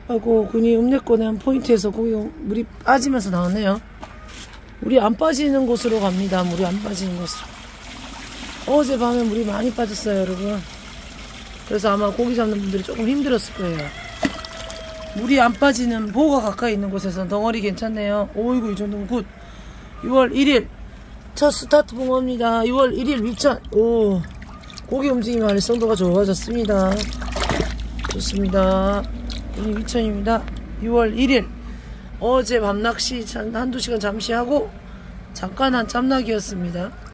하고 군이 읍내권의 한 포인트에서 고기 물이 빠지면서 나왔네요. 물이 안 빠지는 곳으로 갑니다. 물이 안 빠지는 곳으로. 어젯밤에 물이 많이 빠졌어요, 여러분. 그래서 아마 고기 잡는 분들이 조금 힘들었을 거예요. 물이 안 빠지는 보호가 가까이 있는 곳에서 덩어리 괜찮네요. 오이구, 이 정도면 굿. 6월 1일 첫 스타트 붕어입니다. 6월 1일 위천. 오, 고기 움직임 활성도가 좋아졌습니다. 좋습니다. 오늘 위천입니다. 6월 1일 어제 밤낚시 한두 시간 잠시 하고 잠깐 한 짬낚이였습니다.